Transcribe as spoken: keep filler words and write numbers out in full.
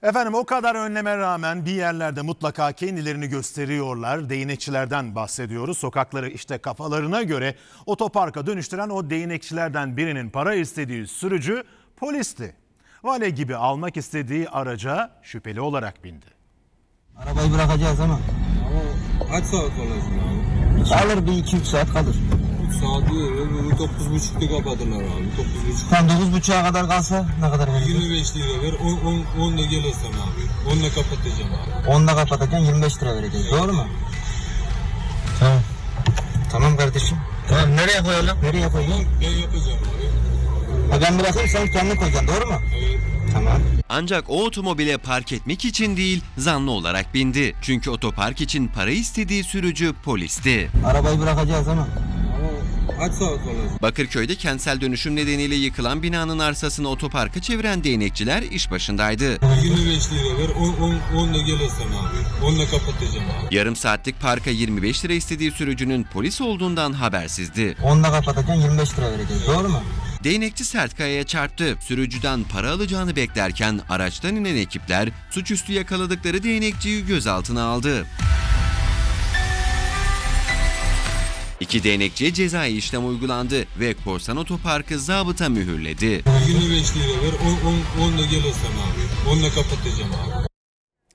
Efendim o kadar önleme rağmen bir yerlerde mutlaka kendilerini gösteriyorlar. Değnekçilerden bahsediyoruz. Sokakları işte kafalarına göre otoparka dönüştüren o değnekçilerden birinin para istediği sürücü polisti. Vale gibi almak istediği araca şüpheli olarak bindi. Arabayı bırakacağız ama. Ama kaç saat kalırsın abi? Alır bir iki üç saat kalır. üç saat değil, bunu dokuz buçukta kapatırlar abi, dokuz buçuk. Tam dokuz buçuğa kadar kalsa ne kadar verir? yirmi beş lira ver, on da gelirsen abi, on da kapatacağım abi. onda kapatırken yirmi beş lira vereceğiz, doğru mu? Tamam. Tamam kardeşim. Tamam, nereye koyalım? Nereye koyalım? Ben yapacağım abi. Ha, ben bırakayım, sen kendin koyacaksın, doğru mu? Evet. Tamam. Ancak o otomobile park etmek için değil, zanlı olarak bindi. Çünkü otopark için para istediği sürücü polisti. Arabayı bırakacağız ama. Ama kaç saat kalırsın? Bakırköy'de kentsel dönüşüm nedeniyle yıkılan binanın arsasını otoparka çeviren değnekçiler iş başındaydı. yirmi beş lira ver, on da gelirsen abi, on da kapatacağım abi. Yarım saatlik parka yirmi beş lira istediği sürücünün polis olduğundan habersizdi. onda kapatırken yirmi beş lira vereceğiz, doğru mu? Değnekçi sert kayaya çarptı. Sürücüden para alacağını beklerken araçtan inen ekipler suçüstü yakaladıkları değnekçiyi gözaltına aldı. İki değnekçiye cezai işlem uygulandı ve korsan otoparkı zabıta mühürledi. yirmi beş lira ver, on da gelirsen abi, on da kapatacağım abi.